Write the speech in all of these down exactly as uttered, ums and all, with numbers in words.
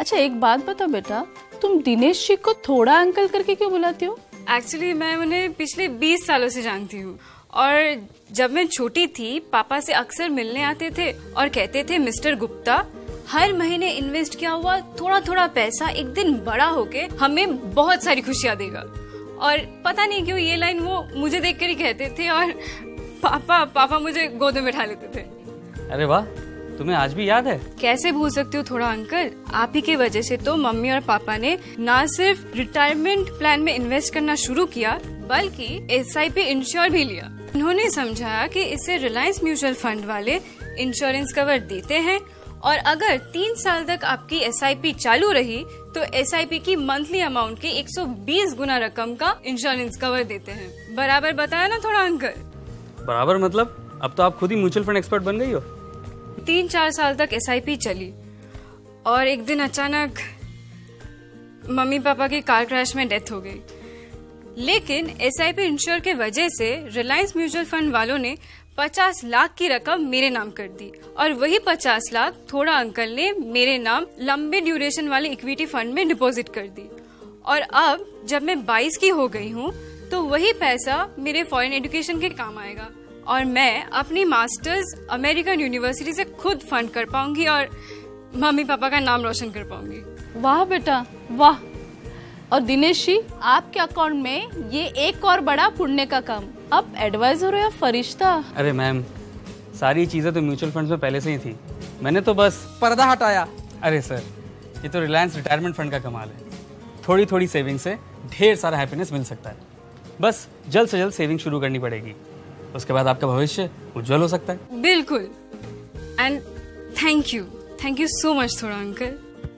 अच्छा एक बात बताओ बेटा, तुम दिनेश जी को थोड़ा अंकल करके क्यों बुलाती हो? एक्चुअली मैं उन्हें पिछले बीस सालों से जानती हूँ और जब मैं छोटी थी पापा से अक्सर मिलने आते थे और कहते थे मिस्टर गुप्ता हर महीने इन्वेस्ट किया हुआ थोड़ा थोड़ा पैसा एक दिन बड़ा होके हमें बहुत सारी खुशियाँ देगा। और पता नहीं क्यों ये लाइन वो मुझे देखकर ही कहते थे और पापा पापा मुझे गोद में बैठा लेते थे। अरे वाह, तुम्हें आज भी याद है? कैसे भूल सकती हूँ थोड़ा अंकल, आप ही के वजह से तो मम्मी और पापा ने न सिर्फ रिटायरमेंट प्लान में इन्वेस्ट करना शुरू किया बल्कि एस आई पी इंश्योर भी लिया। उन्होंने समझाया कि इससे रिलायंस म्यूचुअल फंड वाले इंश्योरेंस कवर देते हैं और अगर तीन साल तक आपकी एस आई पी चालू रही तो एस आई पी की मंथली अमाउंट के एक सौ बीस गुना रकम का इंश्योरेंस कवर देते हैं। बराबर बताया ना थोड़ा अंकल? बराबर मतलब? अब तो आप खुद ही म्यूचुअल फंड एक्सपर्ट बन गई हो। तीन चार साल तक एस आई पी चली और एक दिन अचानक मम्मी पापा की कार क्रैश में डेथ हो गई। लेकिन एस आई पी इंश्योर के वजह से रिलायंस म्यूचुअल फंड वालों ने पचास लाख की रकम मेरे नाम कर दी और वही पचास लाख थोड़ा अंकल ने मेरे नाम लंबे ड्यूरेशन वाले इक्विटी फंड में डिपॉजिट कर दी। और अब जब मैं बाईस की हो गई हूँ तो वही पैसा मेरे फॉरेन एजुकेशन के काम आएगा और मैं अपनी मास्टर्स अमेरिकन यूनिवर्सिटी से खुद फंड कर पाऊंगी और मम्मी पापा का नाम रोशन कर पाऊंगी। वाह बेटा वाह। और दिनेश जी आपके अकाउंट में ये एक और बड़ा पुण्य का काम, अब एडवाइजर हो या फरिश्ता। अरे मैम, सारी चीजें तो म्यूचुअल फंड्स में पहले से ही थी, मैंने तो बस पर्दा हटाया। अरे सर, ये तो रिलायंस रिटायरमेंट फंड का कमाल है। थोड़ी थोड़ी सेविंग से ढेर सारा हैप्पीनेस मिल सकता है। बस जल्द से जल्द सेविंग शुरू करनी पड़ेगी, उसके बाद आपका भविष्य उज्जवल हो सकता है। बिल्कुल। And thank you thank you so much थोड़ा अंकल।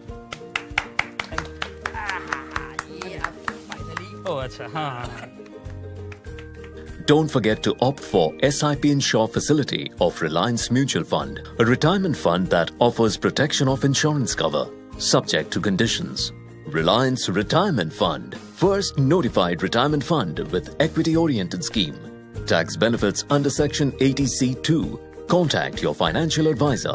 ओह अच्छा, हाँ हाँ। Don't forget to opt for S I P Insure facility of Reliance Mutual Fund, a retirement fund that offers protection of insurance cover, subject to conditions. Reliance Retirement Fund, first notified retirement fund with equity-oriented scheme. Tax benefits under Section eighty C two. Contact your financial advisor.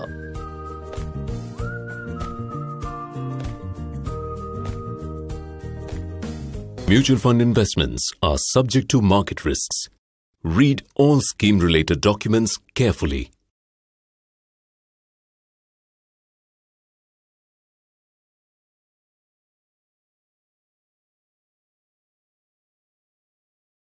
Mutual fund investments are subject to market risks. Read all scheme-related documents carefully.